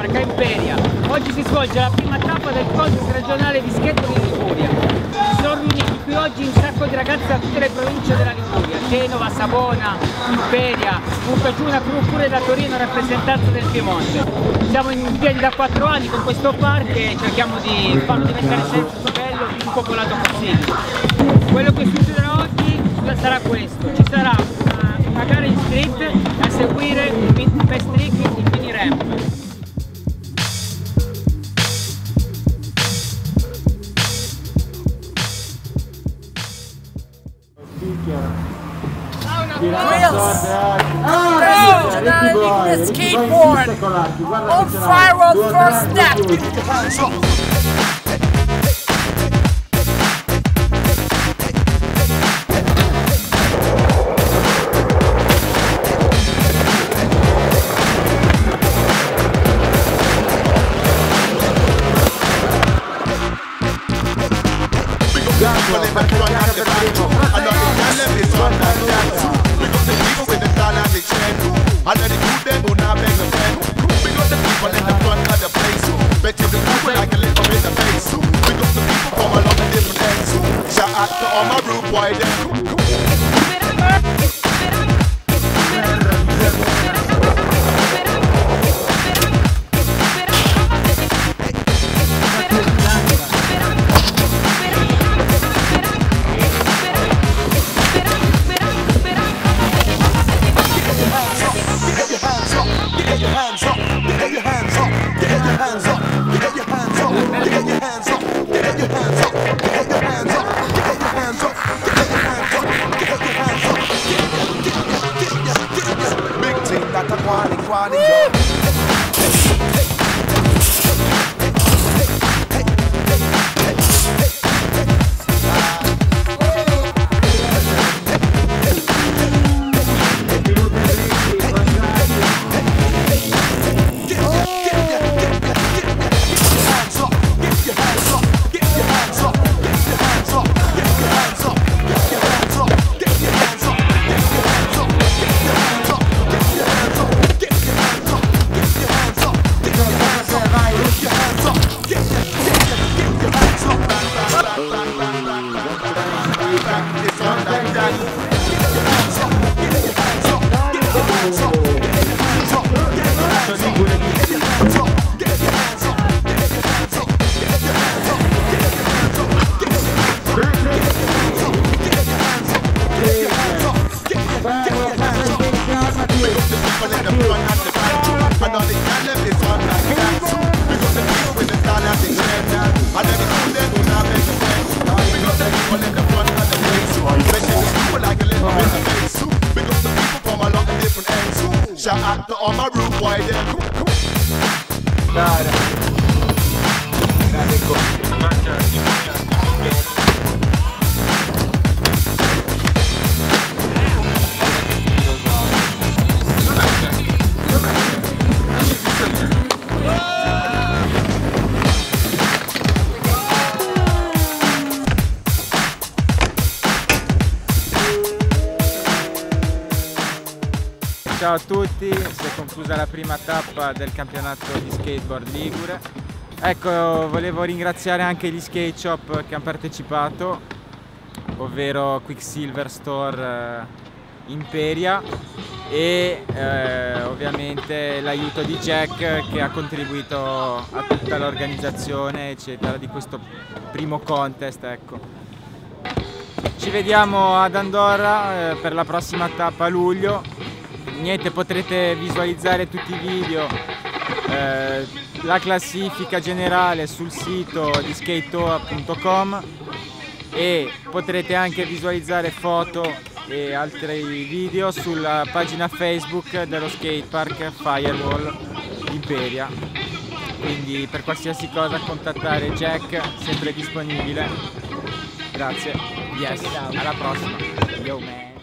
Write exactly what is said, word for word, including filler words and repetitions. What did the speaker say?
Marca Imperia. Oggi si svolge la prima tappa del contest regionale di skateboard in Liguria. Si sono riuniti qui oggi un sacco di ragazzi da tutte le province della Liguria, Genova, Savona, Imperia, comunque giù una crew pure da Torino, rappresentanza del Piemonte. Siamo in piedi da quattro anni con questo park e cerchiamo di farlo diventare sempre più bello e più popolato possibile. Quello che succederà oggi sarà questo: ci sarà una, una gara in street e a seguire un best trick in mini ramp. Revolutionizing the skateboard on viral first step. I let it do them, but not beg a friend. We got the people in the front of the place. Bet you the people like a little in the face. We got the people from a lot of different ends. Shout out to all my rude boys. Shout out to all my rude boys there. Dai, ciao a tutti, si è conclusa la prima tappa del campionato di skateboard ligure. Ecco, volevo ringraziare anche gli skate shop che hanno partecipato, ovvero Quicksilver Store, eh, Imperia e eh, ovviamente l'aiuto di Jack che ha contribuito a tutta l'organizzazione eccetera di questo primo contest. Ecco. Ci vediamo ad Andorra eh, per la prossima tappa a luglio. Niente, potrete visualizzare tutti i video, eh, la classifica generale sul sito di skate-toa punto com e potrete anche visualizzare foto e altri video sulla pagina Facebook dello skatepark Firewall Imperia. Quindi per qualsiasi cosa contattare Jack, sempre disponibile. Grazie, yes, alla prossima. Yo man.